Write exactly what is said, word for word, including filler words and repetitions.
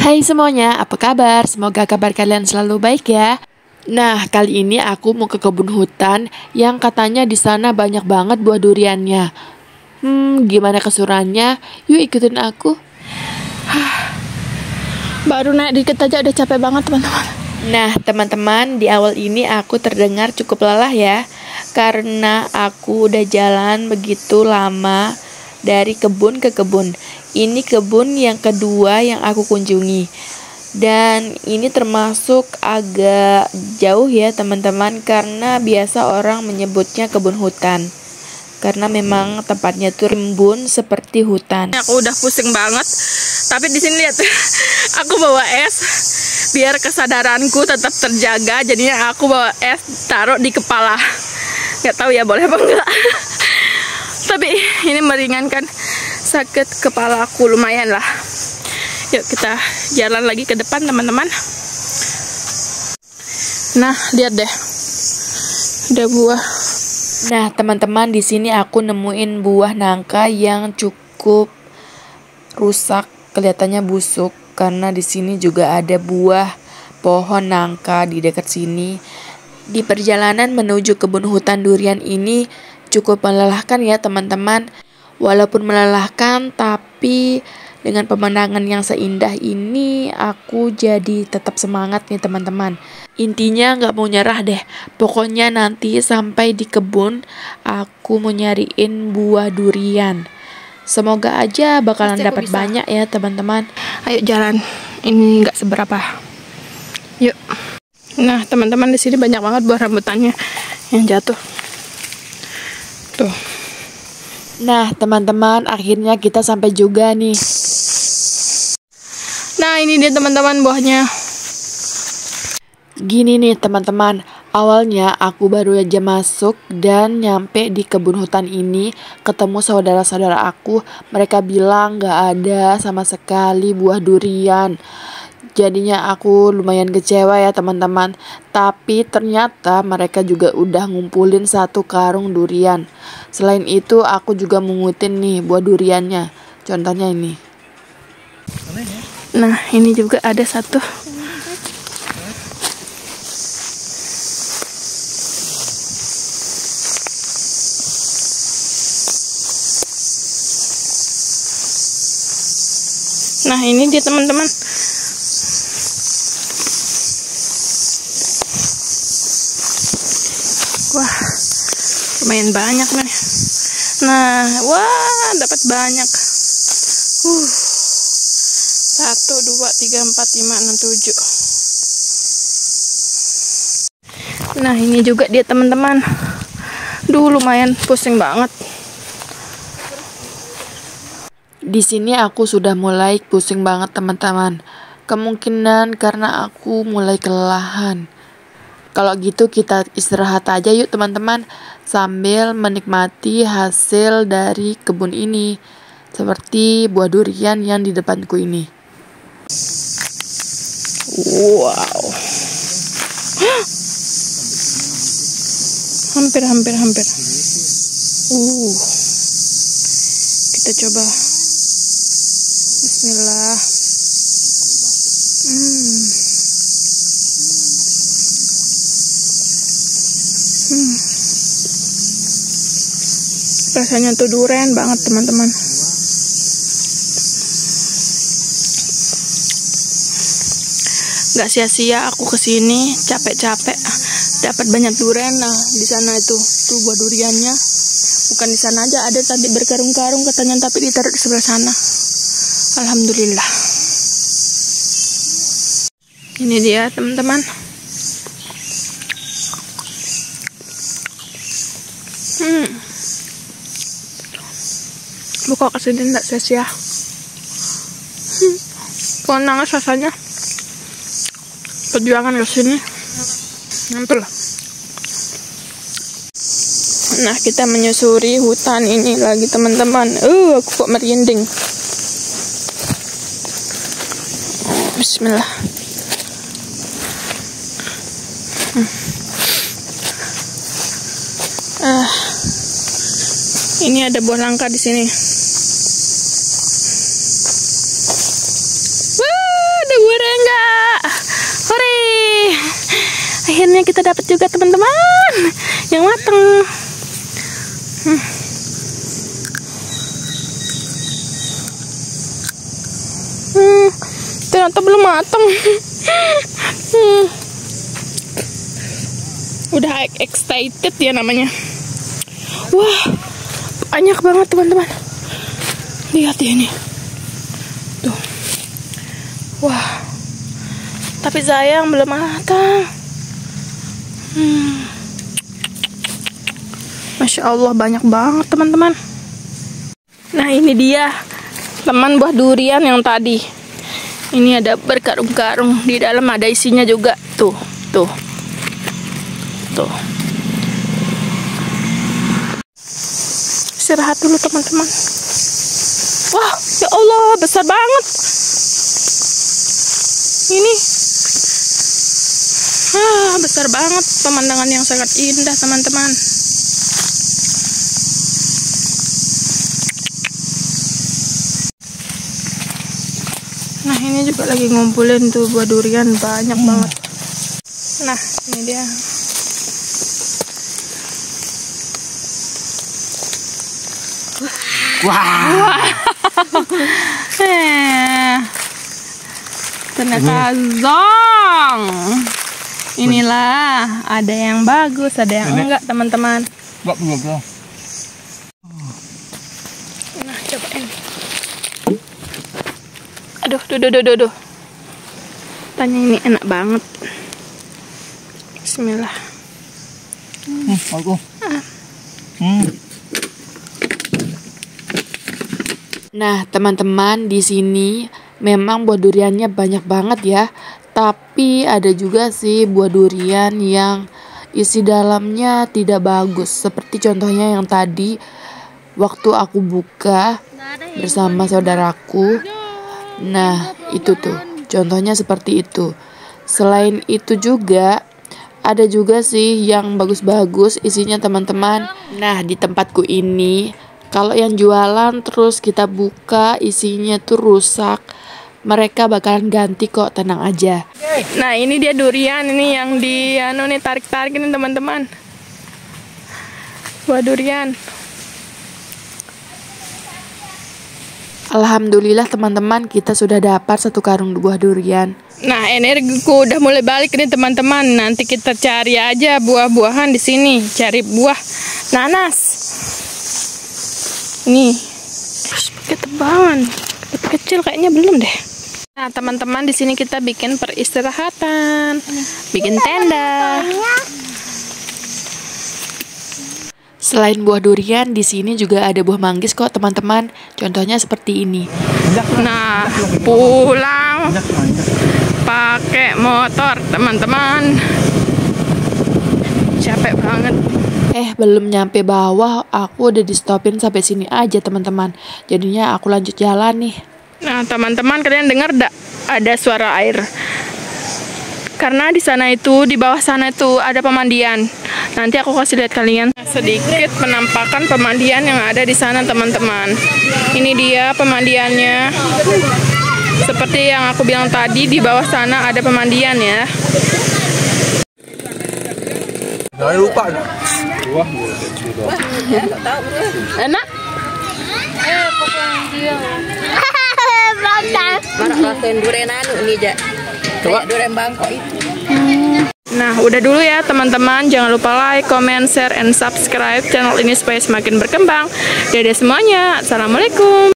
Hai semuanya, apa kabar? Semoga kabar kalian selalu baik ya. Nah, kali ini aku mau ke kebun hutan yang katanya di sana banyak banget buah duriannya. Hmm, gimana kesurannya? Yuk ikutin aku. Baru naik dikit aja udah capek banget teman-teman. Nah, teman-teman, di awal ini aku terdengar cukup lelah ya, karena aku udah jalan begitu lama dari kebun ke kebun. Ini kebun yang kedua yang aku kunjungi. Dan ini termasuk agak jauh ya teman-teman, karena biasa orang menyebutnya kebun hutan. Karena memang tempatnya tuh rimbun seperti hutan. Aku udah pusing banget. Tapi di sini lihat, aku bawa es biar kesadaranku tetap terjaga. Jadinya aku bawa es taruh di kepala. Gak tahu ya boleh apa enggak. Tapi ini meringankan sakit kepala aku lumayan lah. Yuk kita jalan lagi ke depan teman-teman. Nah lihat deh, ada buah. Nah teman-teman, di sini aku nemuin buah nangka yang cukup rusak, kelihatannya busuk. Karena di sini juga ada buah pohon nangka di dekat sini. Di perjalanan menuju kebun hutan durian ini cukup melelahkan ya teman-teman. Walaupun melelahkan, tapi dengan pemandangan yang seindah ini aku jadi tetap semangat nih teman-teman. Intinya nggak mau nyerah deh. Pokoknya nanti sampai di kebun aku mau nyariin buah durian. Semoga aja bakalan dapat banyak ya teman-teman. Ayo jalan. Ini nggak seberapa. Yuk. Nah teman-teman, di sini banyak banget buah rambutannya yang jatuh. Tuh. Nah teman-teman, akhirnya kita sampai juga nih. Nah ini dia teman-teman buahnya. Gini nih teman-teman, awalnya aku baru aja masuk dan nyampe di kebun hutan ini, ketemu saudara-saudara aku. Mereka bilang gak ada sama sekali buah durian. Jadinya aku lumayan kecewa ya teman-teman. Tapi ternyata mereka juga udah ngumpulin satu karung durian. Selain itu aku juga mengutin nih buah duriannya. Contohnya ini. Nah ini juga ada satu. Nah ini dia teman-teman. Wah lumayan banyak nih. Nah wah dapat banyak. Uh, satu, dua, tiga, empat, lima, enam, tujuh. Nah ini juga dia teman-teman. Duh lumayan pusing banget. Di sini aku sudah mulai pusing banget teman-teman. Kemungkinan karena aku mulai kelelahan. Kalau gitu kita istirahat aja yuk teman-teman, sambil menikmati hasil dari kebun ini. Seperti buah durian yang di depanku ini. Wow. Hampir, hampir, hampir. Uh. Kita coba. Bismillah. Hmm. Hmm. Rasanya tuh durian banget teman-teman. Gak sia-sia aku kesini capek-capek dapat banyak durian. Nah di sana itu tuh buah duriannya. Bukan di sana aja, ada tadi berkarung-karung katanya, tapi ditaruh di sebelah sana. Alhamdulillah. Ini dia teman-teman. Hmm. Buka kesini enggak sia-sia. Hmm. Kalau nangis rasanya. Perjuangan kesini. Hampir lah. Nah kita menyusuri hutan ini lagi teman-teman. Uh, aku kok merinding. Bismillah. Hmm. Ah, ini ada buah nangka di sini. Wah, ada akhirnya kita dapat juga teman-teman yang matang. Hmm. Hmm, ternyata belum matang. Hmm. Udah excited ya namanya. Wah, banyak banget teman-teman. Lihat ini. Tuh. Wah. Tapi sayang belum matang. Hmm. Masya Allah banyak banget teman-teman. Nah ini dia teman buah durian yang tadi. Ini ada berkarung-karung, di dalam ada isinya juga. Tuh, tuh, tuh. Istirahat dulu teman-teman. Wah, ya Allah besar banget. Ini, ah besar banget, pemandangan yang sangat indah teman-teman. Nah ini juga lagi ngumpulin tuh buah durian banyak hmm. banget. Nah ini dia. Wah. Wah. Ternyata zong. Inilah ada yang bagus, ada yang enggak teman-teman. Nah cobain. Aduh, duh, duh, duh, duh. Tanya ini enak banget. Bismillah. Hmm, aku. Ah. Hmm. Nah, teman-teman, di sini memang buah duriannya banyak banget ya. Tapi ada juga sih buah durian yang isi dalamnya tidak bagus. Seperti contohnya yang tadi waktu aku buka bersama saudaraku. Nah, itu tuh, contohnya seperti itu. Selain itu juga, ada juga sih yang bagus-bagus isinya teman-teman. Nah, di tempatku ini, kalau yang jualan terus kita buka isinya tuh rusak, mereka bakalan ganti kok, tenang aja. Nah, ini dia durian, ini yang di anu nih tarik-tarik ini teman-teman. Buah durian. Alhamdulillah teman-teman, kita sudah dapat satu karung buah durian. Nah, energiku udah mulai balik nih teman-teman. Nanti kita cari aja buah-buahan di sini. Cari buah nanas. Nih, terus pakai tebangan. Tapi kecil kayaknya belum deh. Nah, teman-teman di sini kita bikin peristirahatan, bikin tenda. Selain buah durian, di sini juga ada buah manggis kok teman-teman. Contohnya seperti ini. Nah, pulang pakai motor teman-teman. Capek banget. Eh, belum nyampe bawah, aku udah di stopin sampai sini aja teman-teman. Jadinya aku lanjut jalan nih. Nah, teman-teman kalian dengar enggak ada suara air? Karena di sana itu, di bawah sana itu ada pemandian. Nanti aku kasih lihat kalian sedikit penampakan pemandian yang ada di sana, teman-teman. Ini dia pemandiannya. Seperti yang aku bilang tadi, di bawah sana ada pemandian ya. Jangan lupa. Enak? Eh, pokoknya dia. Marak rasain durian anu nih, Jak. Coba durian Bangkok itu. Nah, udah dulu ya teman-teman. Jangan lupa like, comment, share, and subscribe channel ini supaya semakin berkembang. Dadah semuanya. Assalamualaikum.